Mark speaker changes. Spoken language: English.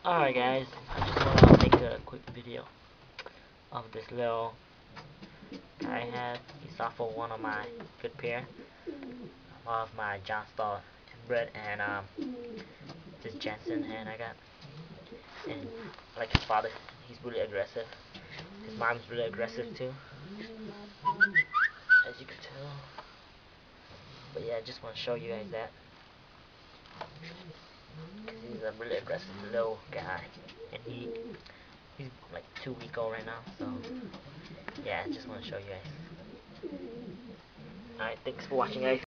Speaker 1: Alright guys, I just want to make a quick video of this little guy I have. He's off of one of my good pair of my Stoll Inbred, and this Jansen, and I got, and like his father, he's really aggressive. His mom's really aggressive too, as you can tell. But yeah, I just want to show you guys that, because he's a really aggressive little guy, and he's like 2 weeks old right now, so yeah, I just want to show you guys. Alright, thanks for watching guys.